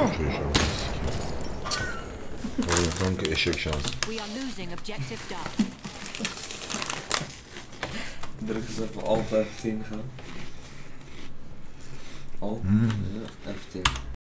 Sowieso. Wat een dronken eşek şans. We are losing objective Duff. Druk eens even Alt F10 gaan. Alt? Ja, F10.